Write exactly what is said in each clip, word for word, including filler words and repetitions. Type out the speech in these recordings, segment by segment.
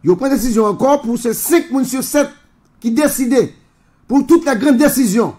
Ils prennent décision encore pour ces cinq personnes sur sept qui décident pour toute la grande décision.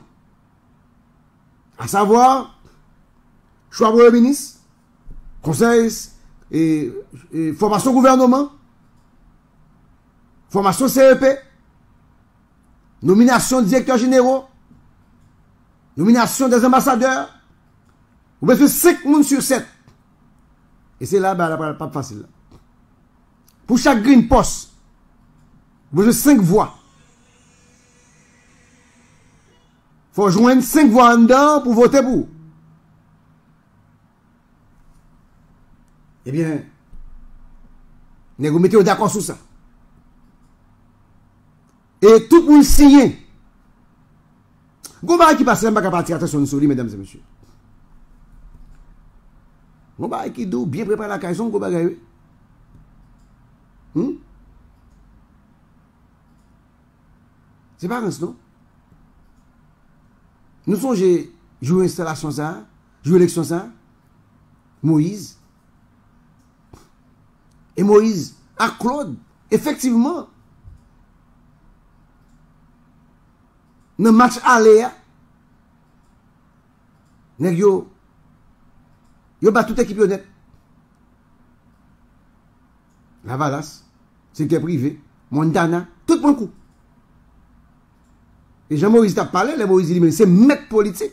À savoir, choix Premier ministre, conseil et, et formation gouvernement, formation C E P, nomination de directeurs généraux, nomination des ambassadeurs. Vous avez cinq personnes sur sept. Et c'est là, ben, la pas facile. Pour chaque green post, vous avez cinq voix. Il faut joindre cinq voix en dedans pour voter pour. Eh bien, vous mettez d'accord sur ça. Et tout le monde signe. Vous qui passe, je ne vais pas partir attention sur lui, mesdames et messieurs. Vous qui doit bien préparer la caisse, vous avez Hmm? C'est pas grave, non? Nous sommes joué installation ça, joué élection ça, Moïse. Et Moïse à Claude, effectivement, dans le match aller, yo, yo bat toute équipe honnête. La Valas, secteur privé, Montana, tout mon coup. Et Jean-Maurice t'a parlé, les Moïse dit, mais c'est maître politique.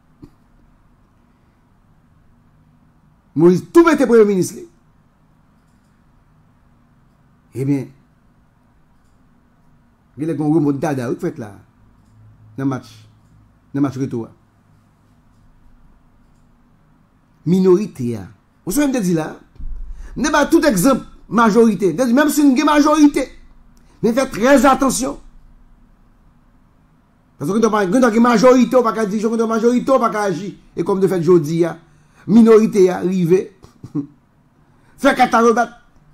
Moïse, tout était premier ministre. Eh bien, il y a un remont dada, vous faites là, dans le match, dans le match retour. Minorité, vous savez, je me dis là, n'est pas tout exemple. Majorité. Même si une majorité, mais faites très attention. Parce que quand on a une majorité, on ne peut pas dire que une majorité, on ne peut pas agir. Et comme de fait, je dis, minorité arrivée, fait qu'à rebattre.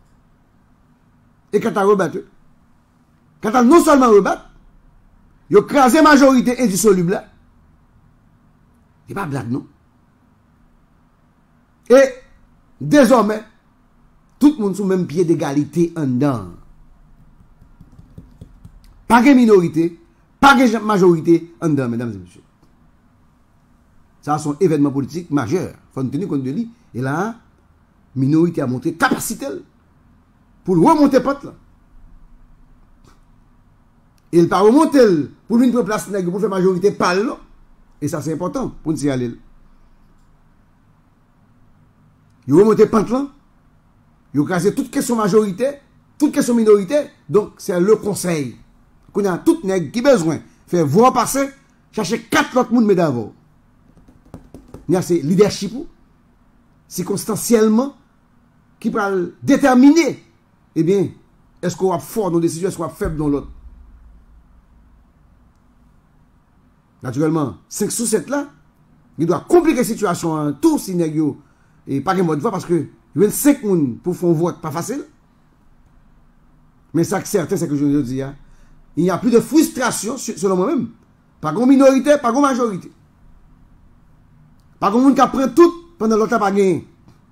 Et qu'à rebattre. Quand non seulement rebattre, il a crasé majorité indissoluble là. C'est pas blague, non? Et désormais, tout le monde sous le même pied d'égalité en dedans. Pas de minorité, pas de majorité en dedans, mesdames et messieurs. Ça, c'est un événement politique majeur. Il faut nous tenir compte de lui. Et là, minorité a montré capacité pour remonter pote là. Et il pas remonter pour lui prendre place pour faire majorité pâle là. Et ça, c'est important pour nous y aller. Il remonte pente là. Il a casé toute question majorité, toute question minorité. Donc, c'est le conseil. Qu'on a tout nègre qui besoin faire voir passer, chercher quatre autres monde d'avant. Il y a ce leadership, circonstanciellement, qui peut déterminer, eh bien, est-ce qu'on va fort dans nos décisions, est-ce qu'on va faible dans l'autre. Naturellement, cinq sur sept là, il doit compliquer la situation en tout si nègre et pas de mode voix parce que il y a cinq personnes pour faire un vote, pas facile. Mais ça, certain, c'est que je veux dire, il n'y a plus de frustration, selon moi-même. Pas de minorité, pas de majorité. Pas de monde qui apprend tout pendant longtemps pas gagné.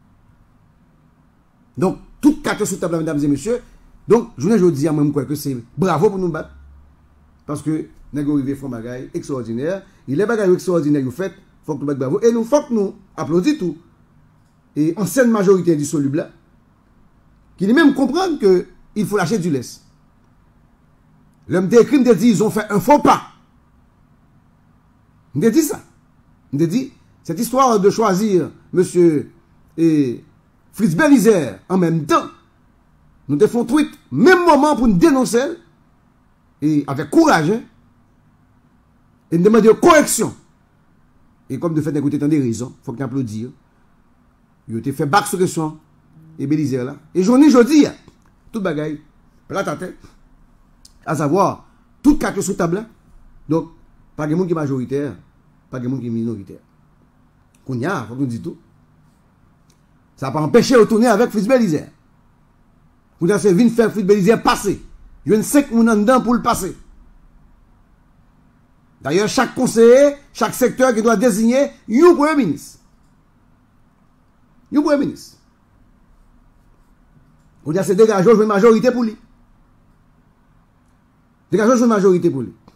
Donc, toutes quatre sous table, mesdames et messieurs. Donc, je veux dire, moi, que c'est bravo pour nous battre. Parce que nous avons arrivé à faire des bagages extraordinaires. Il est des bagages extraordinaires, vous faites, il faut que nous battions bravo. Et nous, il faut que nous applaudissions tout. Et ancienne majorité indissoluble, qui même comprendre qu'il faut lâcher du laisse. L'homme des crimes te dit, ils ont fait un faux pas. On te dit ça. On te dit, cette histoire de choisir monsieur et Fritz Belizer en même temps, nous te font tweet, même moment pour nous dénoncer, et avec courage, hein, et nous demander correction. Et comme de fait d'écouter tant des raisons, il faut qu'on applaudisse. Il a fait bac sur question et Belizer là. Et journée, je dis, tout bagaille, la tête, à savoir, toutes quatre sous table. Donc, pas de monde qui est majoritaire, pas de monde qui est minoritaire. Qu'on y a, il faut qu'on dise tout. Ça n'a pas empêché de retourner avec Fritz Belizer. Vous avez vu faire Fritz Belizer passer. Il y a cinq personnes dedans pour le passer. D'ailleurs, chaque conseiller, chaque secteur qui doit désigner un premier ministre. Un premier ministre. Vous avez dégagé une majorité pour lui. Dégagez une majorité pour lui.